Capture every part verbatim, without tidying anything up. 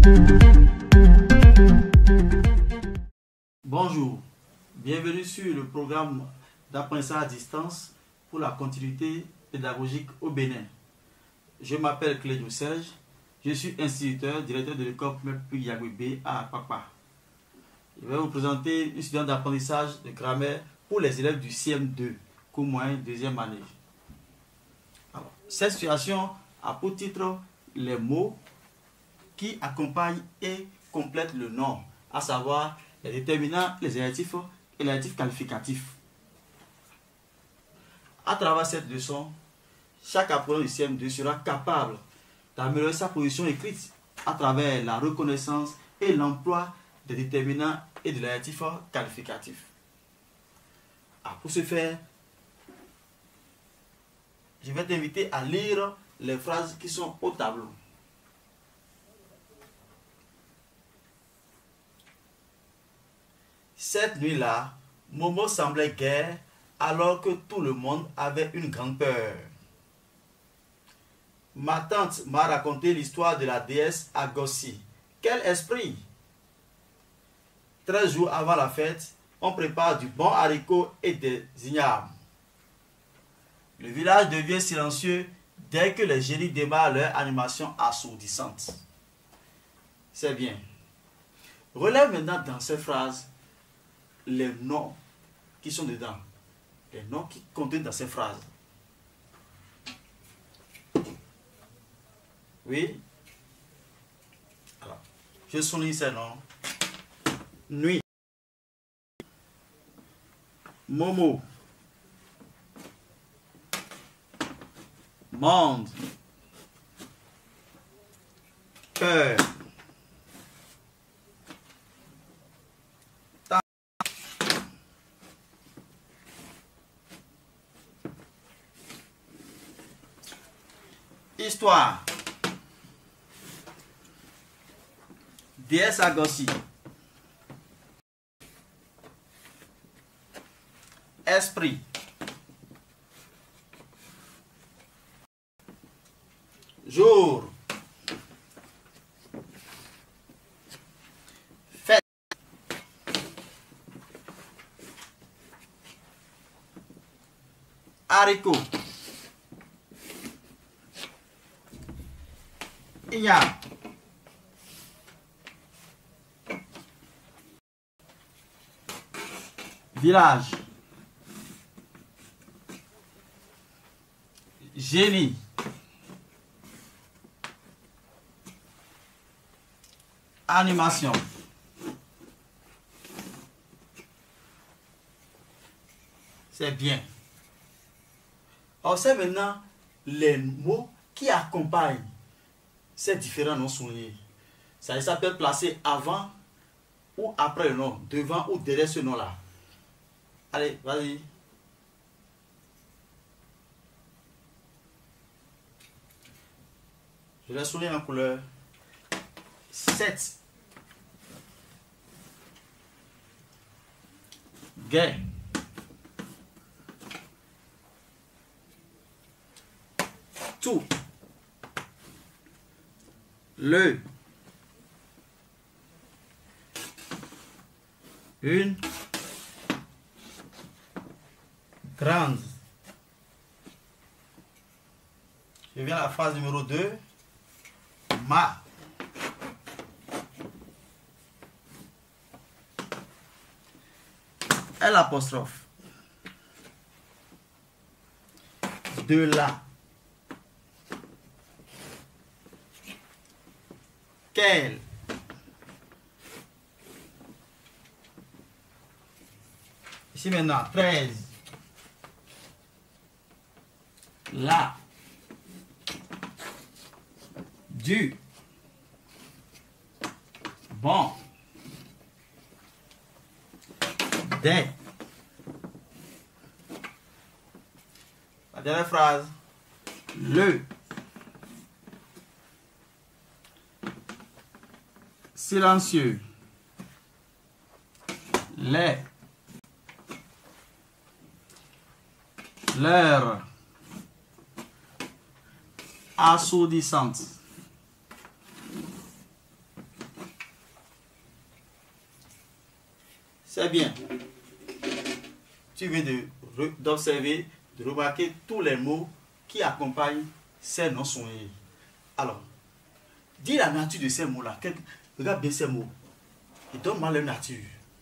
Bonjour, bienvenue sur le programme d'apprentissage à distance pour la continuité pédagogique au Bénin. Je m'appelle Clédio Serge, je suis instituteur, directeur de l'école primaire Yagoué à Akpakpa. Je vais vous présenter une situation d'apprentissage de grammaire pour les élèves du C M deux, cours moyen deuxième année. Alors, cette situation a pour titre les mots qui accompagnent et complètent le nom, à savoir les déterminants, les adjectifs et les adjectifs qualificatifs. À travers cette leçon, chaque apprenant du C M deux sera capable d'améliorer sa position écrite à travers la reconnaissance et l'emploi des déterminants et de l'adjectif qualificatif. Ah, pour ce faire, je vais t'inviter à lire les phrases qui sont au tableau. Cette nuit-là, Momo semblait gaie alors que tout le monde avait une grande peur. Ma tante m'a raconté l'histoire de la déesse Agossi. Quel esprit! Treize jours avant la fête, on prépare du bon haricot et des ignames. Le village devient silencieux dès que les génies démarrent leur animation assourdissante. C'est bien. Relève maintenant dans ces phrases les noms qui sont dedans. Les noms qui contiennent dans ces phrases. Oui. Alors, je souligne ces noms. Nuit. Momo. Monde. Peur. Temps. Histoire. Déesse Agossi. Esprit. Jour. Fête. Haricot. Igname. Village. Génie. Animation. C'est bien. Observe maintenant les mots qui accompagnent ces différents noms soulignés. Ça, ça peut être placé avant ou après le nom, devant ou derrière ce nom-là. Allez, vas-y. Je vais souligner en couleur sept. Gai. Tout. Le. Une. Grande. Je viens à la phrase numéro deux. Ma. L apostrophe. De là. Quel. Ici maintenant, treize. Là. Du. Bon. Des. La dernière phrase. Le. Silencieux. Les. L'heure. Assourdissante. C'est bien. Tu viens d'observer, de, de remarquer tous les mots qui accompagnent ces noms sonnés. Alors, dis la nature de ces mots-là. Regarde bien ces mots. Et donne-moi leur nature.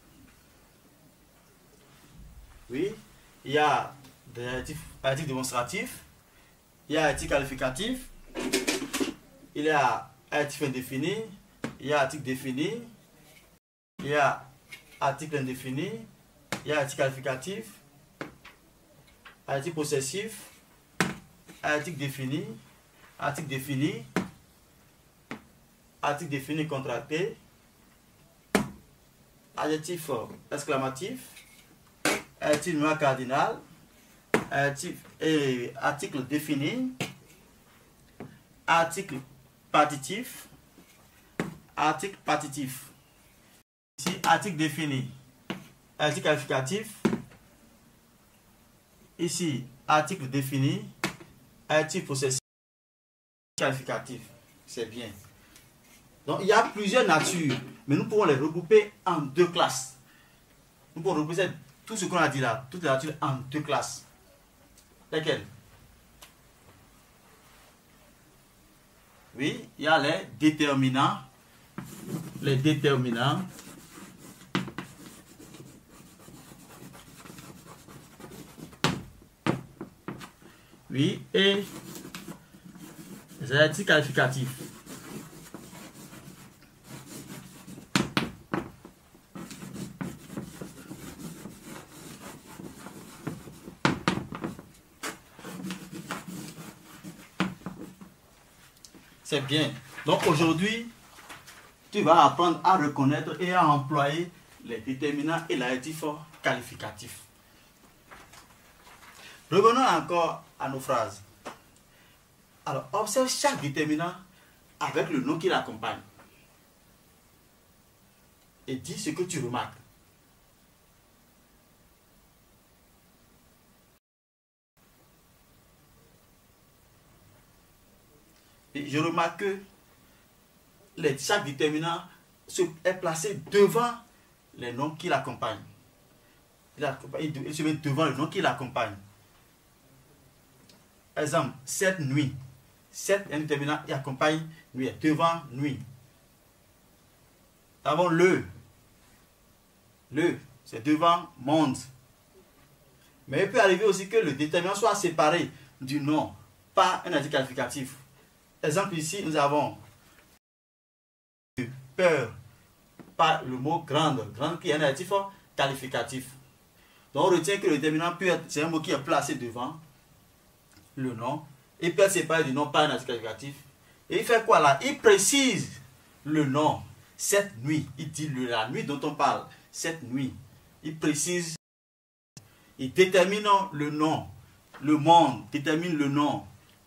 Oui, il y a des adjectifs, adjectifs démonstratifs, il y a adjectifs qualificatifs, il y a adjectif indéfini, il y a article défini, il y a article indéfini, il y a article qualificatif, article possessif, article défini, article défini, article défini contracté, adjectif exclamatif, article noir cardinal, article, et article défini, article partitif, article partitif. Ici, article défini, article qualificatif. Ici, article défini, article possessif, qualificatif. C'est bien. Donc, il y a plusieurs natures, mais nous pouvons les regrouper en deux classes. Nous pouvons regrouper tout ce qu'on a dit là, toutes les natures en deux classes. Lesquelles? Oui, il y a les déterminants. Les déterminants. Oui, et les adjectifs qualificatifs. C'est bien. Donc aujourd'hui, tu vas apprendre à reconnaître et à employer les déterminants et l'adjectif qualificatif. Revenons encore à nos phrases. Alors, observe chaque déterminant avec le nom qui l'accompagne. Et dis ce que tu remarques. Et je remarque que les, chaque déterminant se, est placé devant les noms qui l'accompagnent. Il, il se met devant le nom qui l'accompagne. Par exemple, cette nuit. Cette un déterminant qui accompagne nuit, devant nuit. Nous avons le. Le, c'est devant monde. Mais il peut arriver aussi que le déterminant soit séparé du nom par un adjectif qualificatif. Exemple ici, nous avons peur par le mot grande. Grande qui est un adjectif qualificatif. Donc on retient que le déterminant peut être, c'est un mot qui est placé devant le nom. Il peut être séparé du nom par un adjectif qualificatif. Et il fait quoi là? Il précise le nom. Cette nuit. Il dit le, la nuit dont on parle. Cette nuit. Il précise. Il détermine le nom. Le monde détermine le nom.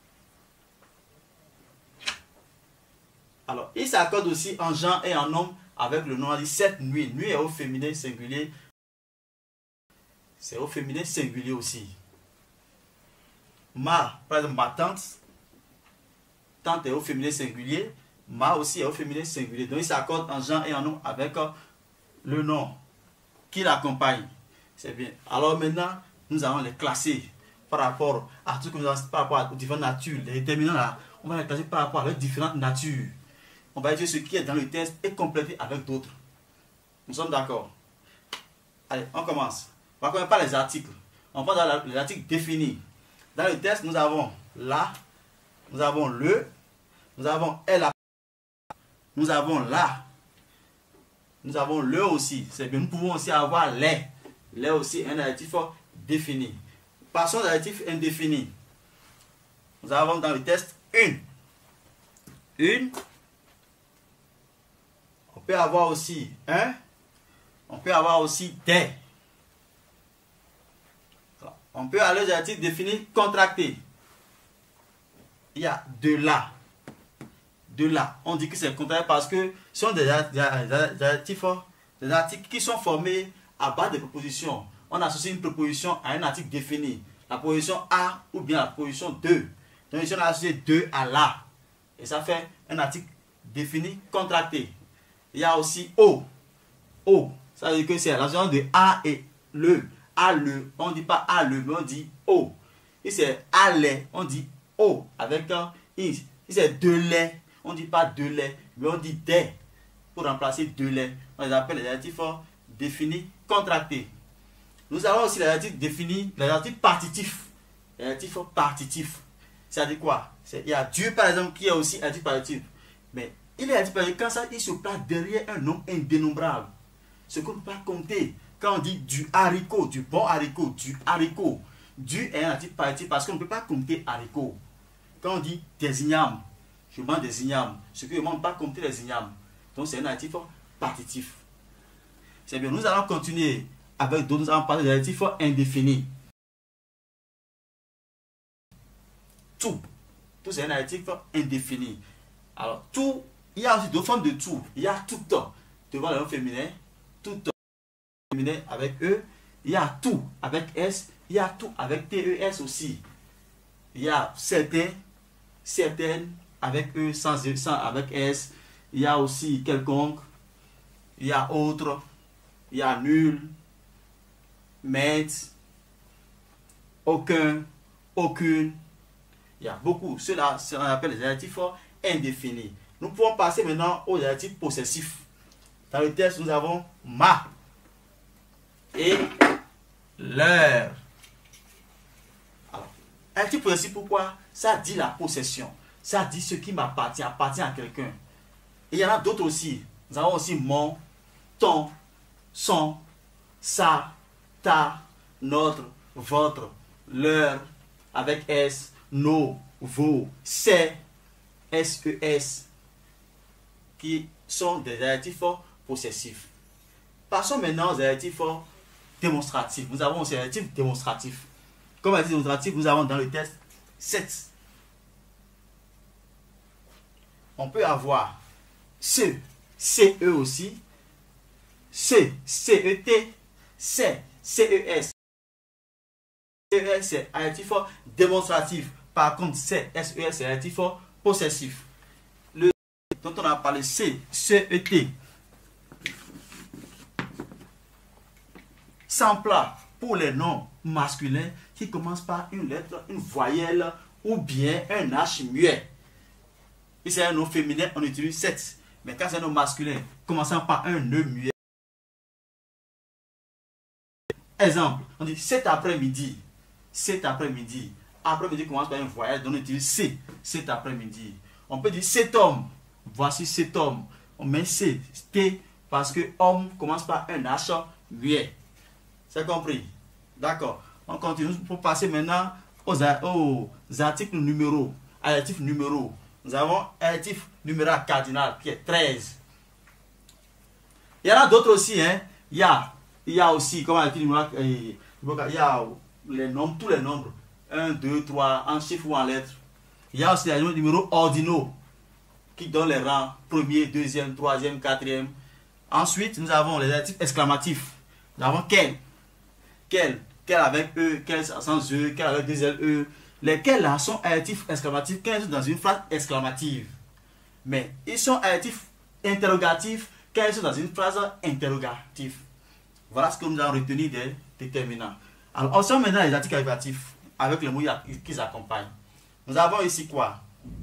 Alors, il s'accorde aussi en genre et en homme avec le nom. On dit cette nuit. Nuit est au féminin singulier. C'est au féminin singulier aussi. Ma, par exemple, ma tante. Tante est au féminin singulier. Ma aussi est au féminin singulier. Donc, il s'accorde en genre et en homme avec le nom qui l'accompagne. C'est bien. Alors maintenant, nous allons les classer par rapport à tout ce que nous avons, par rapport aux différentes natures. Les déterminants là, on va les classer par rapport à leurs différentes natures. On va dire ce qui est dans le texte et compléter avec d'autres. Nous sommes d'accord? Allez, on commence. On va commencer par les articles. On va dans les articles définis. Dans le texte, nous avons la, nous avons le, nous avons elle, nous avons la, nous avons le aussi. C'est bien, nous pouvons aussi avoir les. Les aussi un adjectif défini. Passons à l'adjectif indéfini. Nous avons dans le texte une. Une. On peut avoir aussi un. On peut avoir aussi des. On peut aller aux adjectifs définis contractés. Il y a de là. De là. On dit que c'est contracté parce que ce sont des adjectifs, des articles qui sont formés à base de propositions. On associe une proposition à un article défini. La proposition à ou bien la proposition de. Donc ici on a associé de à la. Et ça fait un article défini contracté. Il y a aussi au. Au. Ça veut dire que c'est l'association de A et le. A le, on ne dit pas A le, mais on dit O. Si c'est A lait, on dit O avec un I. Si c'est de lait, on ne dit pas de lait, mais on dit des. Pour remplacer de lait, on les appelle les adjectifs définis contractés. Nous avons aussi les adjectifs définis, les adjectifs partitifs. Les adjectifs partitifs. C'est-à-dire quoi? Il y a Dieu par exemple qui est aussi adjectif partitif. Mais il est adjectif partitif quand ça il se place derrière un nombre indénombrable. Ce qu'on ne peut pas compter. Quand on dit du haricot, du bon haricot, du haricot, du est un adjectif partitif parce qu'on ne peut pas compter haricot. Quand on dit des ignames, je mange des ignames, ce que je ne mange pas compter les ignames. Donc c'est un adjectif partitif. C'est bien, nous allons continuer avec d'autres, nous allons parler des adjectifs indéfinis. Tout. Tout c'est un adjectif indéfini. Alors tout, il y a aussi deux formes de tout. Il y a tout devant le nom féminin, tout féminin avec E. Il y a tout avec S. Il y a tout avec T E S aussi. Il y a certains, certaines avec E sans, sans avec S. Il y a aussi quelconque. Il y a autre. Il y a nul. Maître. Aucun. Aucune. Il y a beaucoup. Cela, on appelle les adjectifs indéfinis. Nous pouvons passer maintenant aux adjectifs possessifs. Dans le texte, nous avons ma et leur. Alors, adjectif possessif, pourquoi? Ça dit la possession. Ça dit ce qui m'appartient, appartient à quelqu'un. Et il y en a d'autres aussi. Nous avons aussi mon, ton, son, sa, ta, notre, votre, leur, avec S, nos, vos, c'est, S E S, qui sont des adjectifs possessifs. Passons maintenant aux adjectifs démonstratifs. Nous avons aussi des adjectifs démonstratifs. Comme adjectif démonstratif, nous avons dans le texte sept. On peut avoir ce, C E aussi, ce, C E T, c'est, C E S. C E S c'est adjectif démonstratif. Par contre, c'est S E S c'est adjectif possessif. Le dont on a parlé, C, C E T. S'emploie pour les noms masculins qui commencent par une lettre, une voyelle ou bien un H muet. Si c'est un nom féminin, on utilise sept. Mais quand c'est un nom masculin, commençant par un nœud muet. Exemple, on dit cet après-midi. Cet après-midi. Après-midi commence par une voyelle, donc on utilise C. Cet après-midi. On peut dire cet homme. Voici cet homme. On met C, T, parce que homme commence par un H muet. C'est compris? D'accord. On continue pour passer maintenant aux, aux articles numéros. Adjectifs numéros. Nous avons adjectif numéral cardinal qui est treize. Il y en a d'autres aussi. Hein. Il, y a, il y a aussi, comme adjectif numéral, il y a les nombres, tous les nombres. un, deux, trois, en chiffres ou en lettres. Il y a aussi les numéros ordinaux qui donnent les rangs premier, deuxième, troisième, quatrième. Ensuite, nous avons les adjectifs exclamatifs. Nous avons quel, quel, quel avec E, quel sans E, quel avec deux L E. Lesquels là sont adjectifs exclamatifs quand ils sont dans une phrase exclamative. Mais ils sont adjectifs interrogatifs quand ils sont dans une phrase interrogative. Voilà ce que nous avons retenu des déterminants. Alors, on sort maintenant les adjectifs qualificatifs avec les mots qui les accompagnent. Nous avons ici quoi?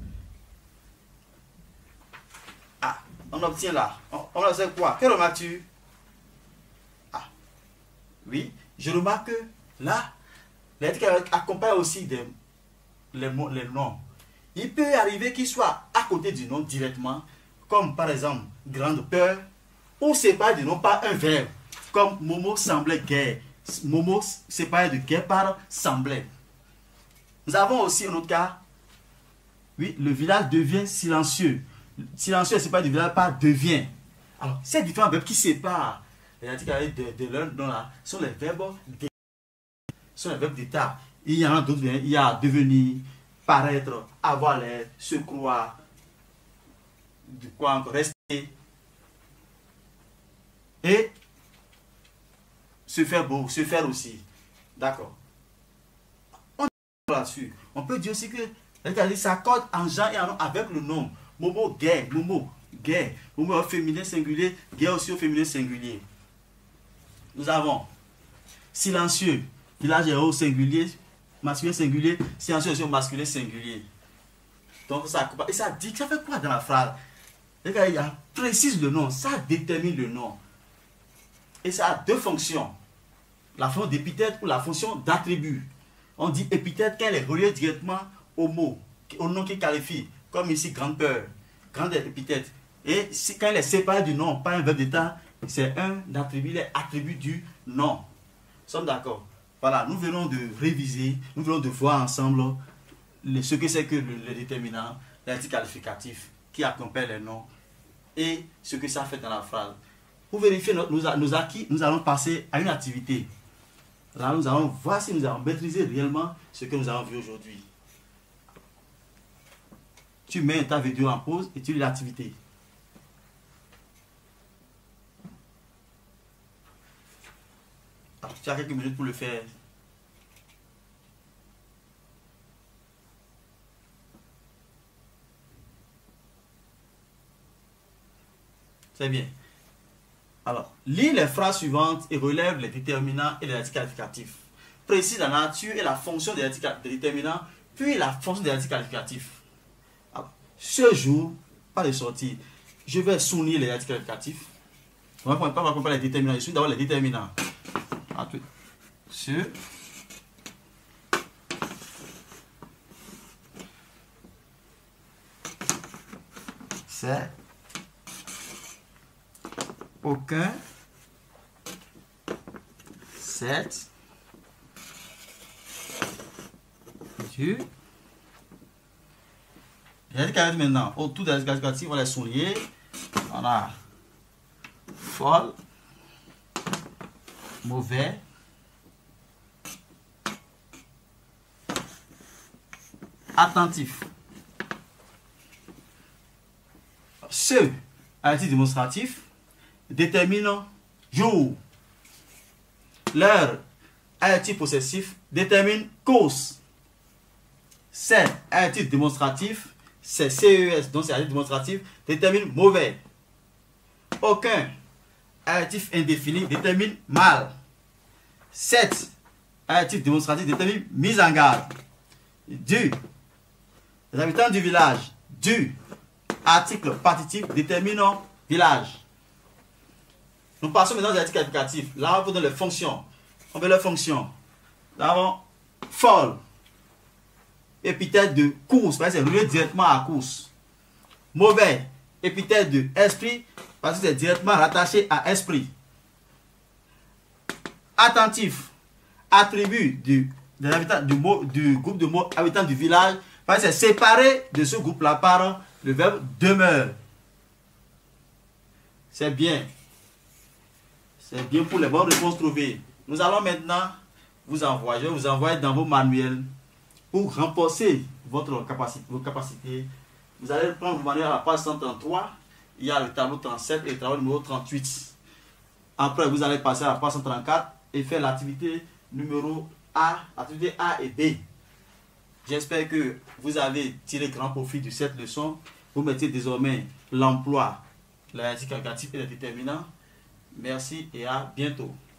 Ah, on obtient là. On, on obtient quoi? Que remarques-tu? Ah, oui, je remarque que là, les adjectifs accompagnent aussi des, les, mots, les noms. Il peut arriver qu'ils soient à côté du nom directement, comme par exemple grande peur, ou séparé du nom par un verbe, comme Momo semblait gai. Momo séparé de gai par semblait. Nous avons aussi un autre cas. Oui, le village devient silencieux. Silencieux séparé du village par devient. Alors, ces différents verbes qui séparent les articles de, de leur nom là sont les verbes d'état. Sont les verbes d'état. Il y en a d'autres. Il y a devenir, paraître, avoir l'air, se croire, de quoi encore, rester. Et se faire beau, se faire aussi. D'accord. On là-dessus. On peut dire aussi que ça s'accorde en genre et en nom avec le nom. Momo, gay, Momo, gay. Momo au féminin singulier, gay aussi au féminin singulier. nous avons silencieux, village est au singulier, masculin singulier, silencieux aussi au masculin singulier. Donc ça, et ça dit, ça fait quoi dans la phrase? Regarde, il y a précise le nom, ça détermine le nom. Et ça a deux fonctions. La fonction d'épithète ou la fonction d'attribut. On dit épithète quand elle est reliée directement au mot, au nom qui qualifie, comme ici grandeur, grande épithète. Et si, quand elle est séparée du nom, pas un verbe d'état, c'est un attribut, les attributs du nom. Nous sommes d'accord? Voilà, nous venons de réviser, nous venons de voir ensemble le, ce que c'est que le, le déterminant, l'article qualificatif qui accompagne les noms et ce que ça fait dans la phrase. Pour vérifier nos, nos, nos acquis, nous allons passer à une activité. Là, nous allons voir si nous avons maîtrisé réellement ce que nous avons vu aujourd'hui. Tu mets ta vidéo en pause et tu lis l'activité. Tu as quelques minutes pour le faire. C'est bien. Alors, lis les phrases suivantes et relève les déterminants et les articles qualificatifs. Précise la nature et la fonction des articles déterminants, puis la fonction des articles qualificatifs. Alors, ce jour, pas de sortie, je vais souligner les articles qualificatifs. On va pas comprendre les déterminants. Je suis d'abord les déterminants. Ce, c'est, aucun, cette, du. Il y a des caractères maintenant. Autour des qualificatifs, on va les souligner. On a folle, mauvais, attentif. Ce, à titre démonstratif, déterminant jour. L'heure, à titre possessif, détermine cause. C'est, à titre démonstratif, c'est C E S, donc c'est à titre démonstratif, détermine mauvais. Aucun, adjectif indéfini, détermine mal. Cette, adjectif démonstratif, détermine mise en garde. Du, les habitants du village. Du, article partitif, déterminant village. Nous passons maintenant aux articles qualificatifs. Là, on veut donner les fonctions. On veut les fonctions. Là, avons folle. Épithète de course, parce que c'est relié directement à course. Mauvais, épithète de esprit, parce que c'est directement rattaché à esprit. Attentif, attribut du, des habitants, du, mot, du groupe de mots habitants du village, parce que c'est séparé de ce groupe-là par le verbe demeure. C'est bien. C'est bien pour les bonnes réponses trouvées. Nous allons maintenant vous envoyer, je vais vous envoyer dans vos manuels pour renforcer votre capacité, vos capacités. Vous allez prendre vos manuels à la page cent trente-trois. Il y a le tableau trente-sept et le tableau numéro trente-huit. Après, vous allez passer à la page cent trente-quatre et faire l'activité numéro A, l'activité A et B. J'espère que vous avez tiré grand profit de cette leçon. Vous mettez désormais l'emploi, l'article qualificatif et les déterminants. Merci et à bientôt.